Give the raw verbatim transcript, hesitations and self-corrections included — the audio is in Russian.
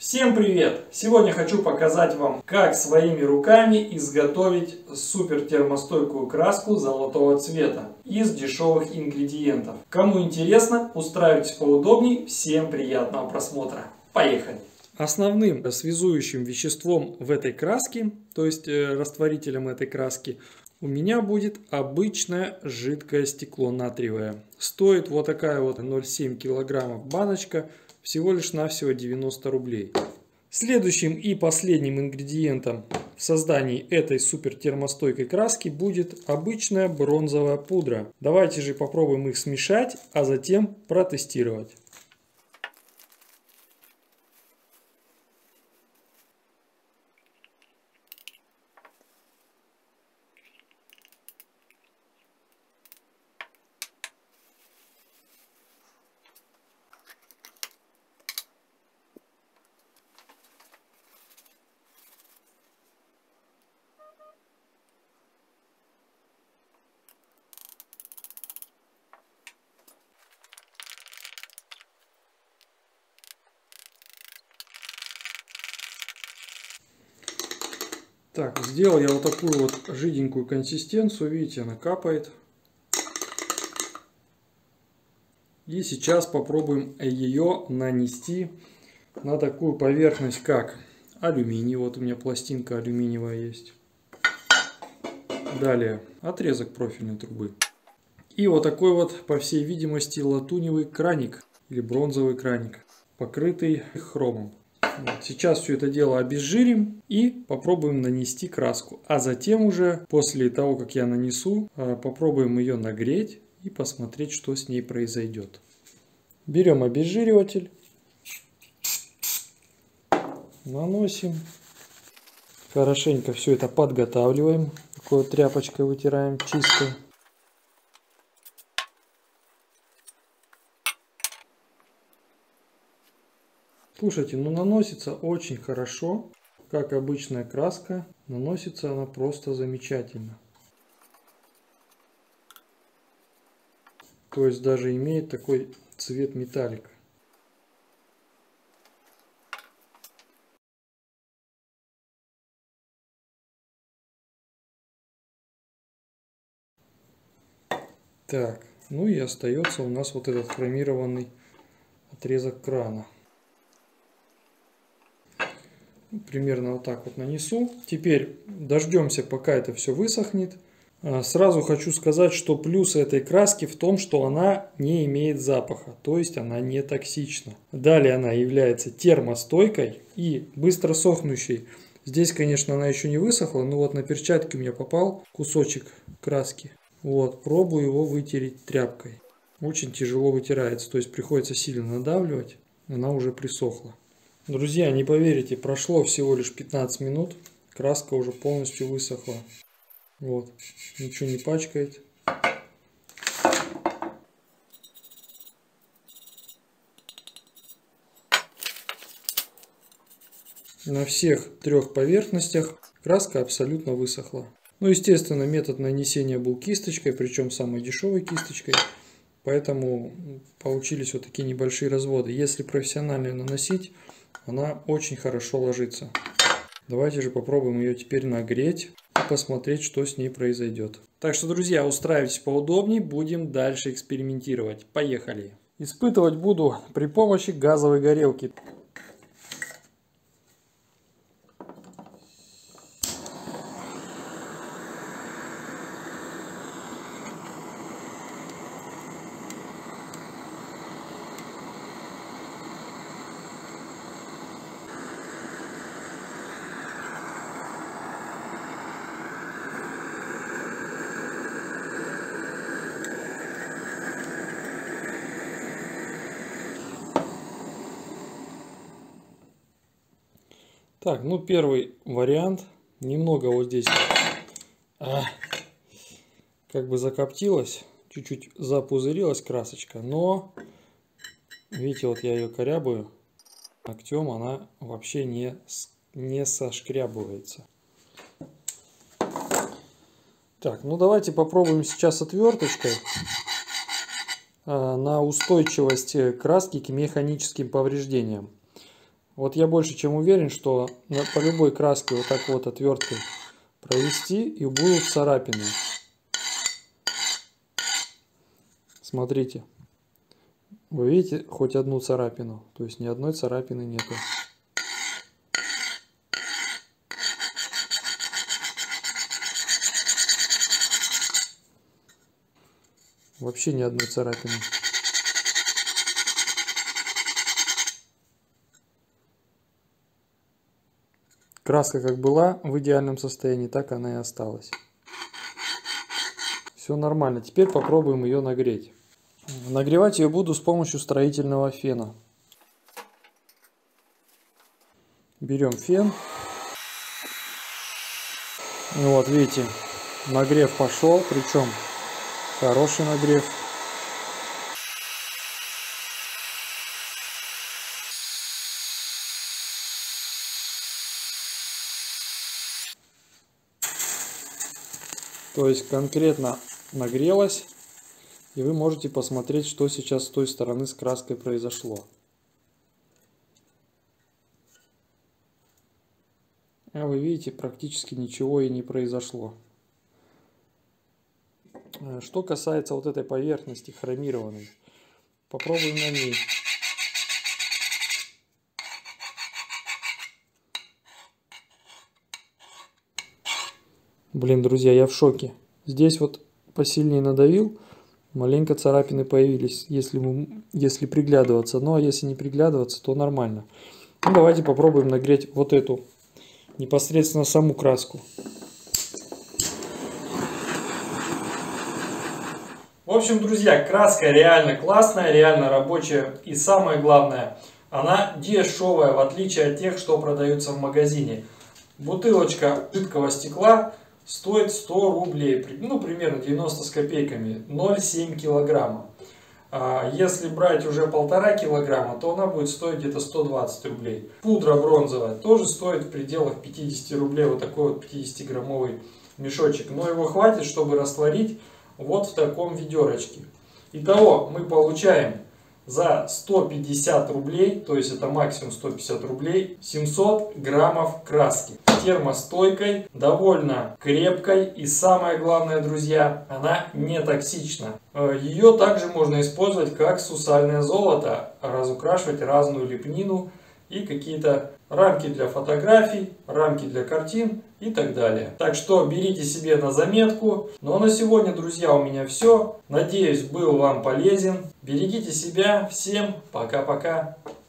Всем привет! Сегодня хочу показать вам, как своими руками изготовить супер термостойкую краску золотого цвета из дешевых ингредиентов. Кому интересно, устраивайтесь поудобнее. Всем приятного просмотра. Поехали! Основным связующим веществом в этой краске, то есть растворителем этой краски, у меня будет обычное жидкое стекло натриевое. Стоит вот такая вот ноль целых семь десятых килограммов баночка всего лишь навсего девяносто рублей. Следующим и последним ингредиентом в создании этой супер термостойкой краски будет обычная бронзовая пудра. Давайте же попробуем их смешать, а затем протестировать. Так, сделал я вот такую вот жиденькую консистенцию, видите, она капает. И сейчас попробуем ее нанести на такую поверхность, как алюминий. Вот у меня пластинка алюминиевая есть. Далее отрезок профильной трубы. И вот такой вот, по всей видимости, латуневый краник или бронзовый краник, покрытый хромом. Вот. Сейчас все это дело обезжирим и попробуем нанести краску. А затем уже, после того, как я нанесу, попробуем ее нагреть и посмотреть, что с ней произойдет. Берем обезжириватель, наносим, хорошенько все это подготавливаем, такой вот тряпочкой вытираем чистой. Слушайте, ну наносится очень хорошо, как обычная краска, наносится она просто замечательно. То есть даже имеет такой цвет металлик. Так, ну и остается у нас вот этот хромированный отрезок крана. Примерно вот так вот нанесу. Теперь дождемся, пока это все высохнет. Сразу хочу сказать, что плюс этой краски в том, что она не имеет запаха, то есть она не токсична. Далее она является термостойкой и быстро сохнущей. Здесь, конечно, она еще не высохла, но вот на перчатке у меня попал кусочек краски. Вот, пробую его вытереть тряпкой. Очень тяжело вытирается, то есть приходится сильно надавливать, она уже присохла. Друзья, не поверите, прошло всего лишь пятнадцать минут, краска уже полностью высохла. Вот, ничего не пачкает. На всех трех поверхностях краска абсолютно высохла. Ну, естественно, метод нанесения был кисточкой, причем самой дешевой кисточкой. Поэтому получились вот такие небольшие разводы. Если профессионально ее наносить, она очень хорошо ложится. Давайте же попробуем ее теперь нагреть и посмотреть, что с ней произойдет. Так что, друзья, устраивайтесь поудобнее, будем дальше экспериментировать. Поехали! Испытывать буду при помощи газовой горелки. Так, ну первый вариант. Немного вот здесь а, как бы закоптилась, чуть-чуть запузырилась красочка, но видите, вот я ее корябаю ногтем, она вообще не, не сошкрябывается. Так, ну давайте попробуем сейчас отверточкой на устойчивость краски к механическим повреждениям. Вот я больше чем уверен, что по любой краске вот так вот отверткой провести и будут царапины. Смотрите. Вы видите хоть одну царапину? То есть ни одной царапины нету. Вообще ни одной царапины. Краска как была в идеальном состоянии, так она и осталась. Все нормально. Теперь попробуем ее нагреть. Нагревать ее буду с помощью строительного фена. Берем фен. Вот видите, нагрев пошел, причем хороший нагрев. То есть конкретно нагрелась, и вы можете посмотреть, что сейчас с той стороны с краской произошло. А вы видите, практически ничего и не произошло. Что касается вот этой поверхности хромированной, попробуем на ней. Блин, друзья, я в шоке. Здесь вот посильнее надавил, маленько царапины появились, если, если приглядываться. Ну, а если не приглядываться, то нормально. Ну, давайте попробуем нагреть вот эту, непосредственно саму краску. В общем, друзья, краска реально классная, реально рабочая. И самое главное, она дешевая, в отличие от тех, что продаются в магазине. Бутылочка жидкого стекла стоит сто рублей, ну примерно девяносто с копейками, ноль целых семь килограмма. Если брать уже полтора килограмма, то она будет стоить где-то сто двадцать рублей. Пудра бронзовая тоже стоит в пределах пятидесяти рублей, вот такой вот пятидесятиграммовый мешочек. Но его хватит, чтобы растворить вот в таком ведерочке. Итого мы получаем за сто пятьдесят рублей, то есть это максимум сто пятьдесят рублей, семьсот граммов краски. Термостойкой, довольно крепкой и самое главное, друзья, она не токсична. Ее также можно использовать как сусальное золото, разукрашивать разную лепнину и какие-то рамки для фотографий, рамки для картин и так далее. Так что берите себе на заметку. Ну а на сегодня, друзья, у меня все. Надеюсь, был вам полезен. Берегите себя. Всем пока-пока.